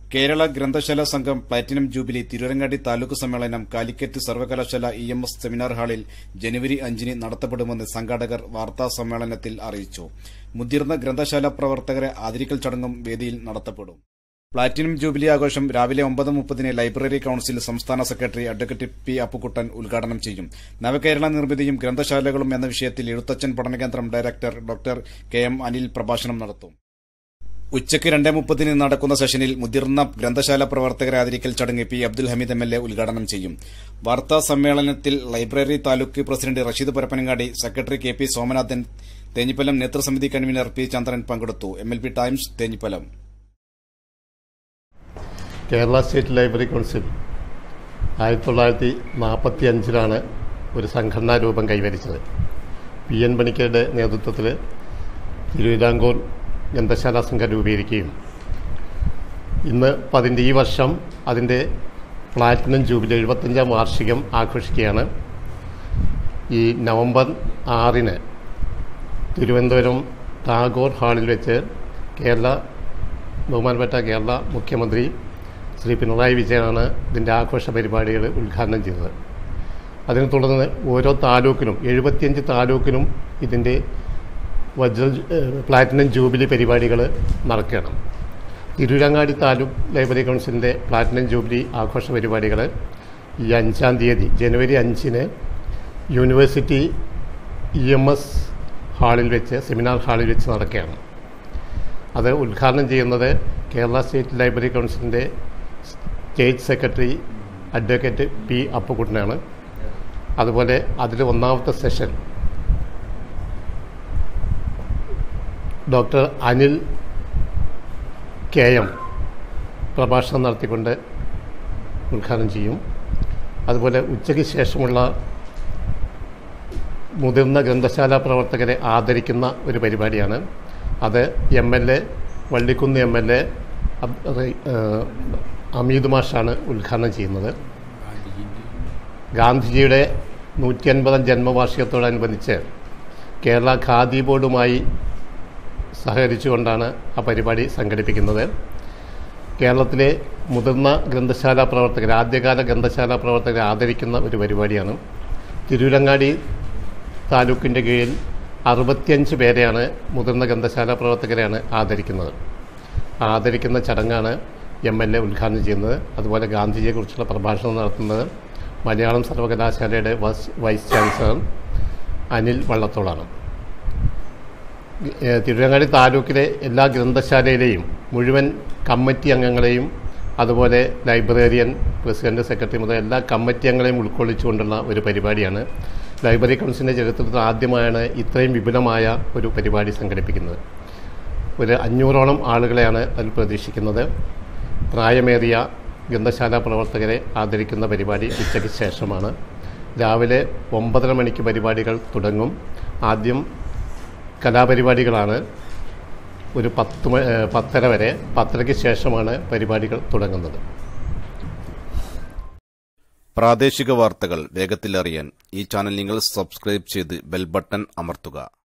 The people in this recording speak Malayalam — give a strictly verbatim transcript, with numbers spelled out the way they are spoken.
കേരള ഗ്രന്ഥശാല സംഘം പ്ലാറ്റിനം ജൂബിലി തിരൂരങ്ങാടി താലൂക്ക് സമ്മേളനം കാലിക്കറ്റ് സർവകലാശാല ഇ എം എസ് സെമിനാർ ഹാളിൽ ജനുവരി അഞ്ചിന് നടത്തപ്പെടുമെന്ന് സംഘാടകർ വാർത്താ സമ്മേളനത്തിൽ അറിയിച്ചു. മുതിർന്ന ഗ്രന്ഥശാല പ്രവർത്തകരെ ആദരിക്കൽ ചടങ്ങും വേദിയിൽ നടത്തപ്പെടും. പ്ലാറ്റിനം ജൂബിലി ആഘോഷം രാവിലെ ഒമ്പത് മുപ്പതിന് ലൈബ്രറി കൌൺസിൽ സംസ്ഥാന സെക്രട്ടറി അഡ്വക്കേറ്റ് പി അപ്പുക്കുട്ടൻ ഉദ്ഘാടനം ചെയ്യും. നവകേരള നിർമ്മിതിയും ഗ്രന്ഥശാലകളും എന്ന വിഷയത്തിൽ എഴുത്തച്ഛൻ പഠനകേന്ദ്രം director doctor K M Anil പ്രഭാഷണം നടത്തും. ഉച്ചയ്ക്ക് രണ്ടേ മുപ്പതിന് നടക്കുന്ന സെഷനിൽ മുതിർന്ന ഗ്രന്ഥശാല പ്രവർത്തകരെ ആദരിക്കൽ ചടങ്ങ് P Abdul Hameed M L A ഉദ്ഘാടനം ചെയ്യും. വാർത്താ സമ്മേളനത്തിൽ library taluk president Rasheed Parappanangadi, secretary K P Somanathan, Thenhipalam നേതൃസമിതി കൺവീനർ പി ചന്ദ്രൻ പങ്കെടുത്തു. M L P Times, Thenhipalam. Kerala state library council ആയിരത്തി തൊള്ളായിരത്തി നാൽപ്പത്തി അഞ്ചിലാണ് ഒരു സംഘടനാ രൂപം കൈവരിച്ചത്. പി എൻ പണിക്കരുടെ നേതൃത്വത്തിൽ തിരുവിതാംകൂർ ഗ്രന്ഥശാല സംഘം രൂപീകരിക്കുകയും ഇന്ന് പതിൻ്റെ ഈ വർഷം അതിൻ്റെ പ്ലാറ്റിനം ജൂബിലി എഴുപത്തഞ്ചാം വാർഷികം ആഘോഷിക്കുകയാണ്. ഈ നവംബർ ആറിന് തിരുവനന്തപുരം ടാഗോർ ഹാളിൽ വെച്ച് കേരള ബഹുമാനപ്പെട്ട കേരള മുഖ്യമന്ത്രി ശ്രീ പിണറായി വിജയനാണ് ഇതിൻ്റെ ആഘോഷ പരിപാടികൾ ഉദ്ഘാടനം ചെയ്തത്. അതിനെ തുടർന്ന് ഓരോ താലൂക്കിലും എഴുപത്തിയഞ്ച് താലൂക്കിലും ഇതിൻ്റെ വജ്ര പ്ലാറ്റിനം ജൂബിലി പരിപാടികൾ നടക്കണം. തിരൂരങ്ങാടി താലൂക്ക് ലൈബ്രറി കൗൺസിലിൻ്റെ പ്ലാറ്റിനം ജൂബിലി ആഘോഷ പരിപാടികൾ ഈ അഞ്ചാം തീയതി ജനുവരി അഞ്ചിന് യൂണിവേഴ്സിറ്റി ഇ എം എസ് ഹാളിൽ വെച്ച് സെമിനാർ ഹാളിൽ വെച്ച് നടക്കുകയാണ്. അത് ഉദ്ഘാടനം ചെയ്യുന്നത് കേരള സ്റ്റേറ്റ് ലൈബ്രറി കൗൺസിലിൻ്റെ സ്റ്റേറ്റ് സെക്രട്ടറി അഡ്വക്കേറ്റ് പി അപ്പുക്കുട്ടനാണ്. അതുപോലെ അതിൽ ഒന്നാമത്തെ session doctor Anil K M പ്രഭാഷണം നടത്തിക്കൊണ്ട് ഉദ്ഘാടനം ചെയ്യും. അതുപോലെ ഉച്ചയ്ക്ക് ശേഷമുള്ള മുതിർന്ന ഗ്രന്ഥശാല പ്രവർത്തകരെ ആദരിക്കുന്ന ഒരു പരിപാടിയാണ്. അത് M L A Vallikkunnu M L A Hameed മാഷാണ് ഉദ്ഘാടനം ചെയ്യുന്നത്. ഗാന്ധിജിയുടെ നൂറ്റി അൻപതാം ജന്മവാർഷികത്തോടനുബന്ധിച്ച് കേരള ഖാദി ബോർഡുമായി സഹകരിച്ചുകൊണ്ടാണ് ആ പരിപാടി സംഘടിപ്പിക്കുന്നത്. കേരളത്തിലെ മുതിർന്ന ഗ്രന്ഥശാല പ്രവർത്തകർ ആദ്യകാല ഗ്രന്ഥശാല പ്രവർത്തകരെ ആദരിക്കുന്ന ഒരു പരിപാടിയാണ്. തിരൂരങ്ങാടി താലൂക്കിൻ്റെ കീഴിൽ അറുപത്തിയഞ്ച് പേരെയാണ് മുതിർന്ന ഗ്രന്ഥശാല പ്രവർത്തകരെയാണ് ആദരിക്കുന്നത്. ആദരിക്കുന്ന ചടങ്ങാണ് എം എൽ എ ഉദ്ഘാടനം ചെയ്യുന്നത്. അതുപോലെ ഗാന്ധിജിയെക്കുറിച്ചുള്ള പ്രഭാഷണം നടത്തുന്നത് മലയാളം സർവകലാശാലയുടെ വൈസ് ചാൻസലർ അനിൽ വള്ളത്തോളാണ്. തിരുവനങ്ങാടി താലൂക്കിലെ എല്ലാ ഗ്രന്ഥശാലയിലെയും മുഴുവൻ കമ്മിറ്റി അംഗങ്ങളെയും അതുപോലെ ലൈബ്രറിയൻ, പ്രസിഡന്റ്, സെക്രട്ടറി മുതൽ എല്ലാ കമ്മിറ്റി അംഗങ്ങളെയും ഉൾക്കൊള്ളിച്ചുകൊണ്ടുള്ള ഒരു പരിപാടിയാണ്. ലൈബ്രറി കൗൺസിലിൻ്റെ ചരിത്രത്തിൽ ആദ്യമായാണ് ഇത്രയും വിപുലമായ ഒരു പരിപാടി സംഘടിപ്പിക്കുന്നത്. ഒരു അഞ്ഞൂറോളം ആളുകളെയാണ് അതിൽ പ്രതീക്ഷിക്കുന്നത്. പ്രായമേറിയ ഗ്രന്ഥശാല പ്രവർത്തകരെ ആദരിക്കുന്ന പരിപാടി ഉച്ചയ്ക്ക് ശേഷമാണ്. രാവിലെ ഒമ്പതര മണിക്ക് പരിപാടികൾ തുടങ്ങും. ആദ്യം കലാപരിപാടികളാണ്. ഒരു പത്ത് പത്തര വരെ, പത്തരയ്ക്ക് ശേഷമാണ് പരിപാടികൾ തുടങ്ങുന്നത്. പ്രാദേശിക വാർത്തകൾ വേഗത്തിൽ അറിയാൻ ഈ ചാനൽ നിങ്ങൾ സബ്സ്ക്രൈബ് ചെയ്ത് ബെൽ ബട്ടൺ അമർത്തുക.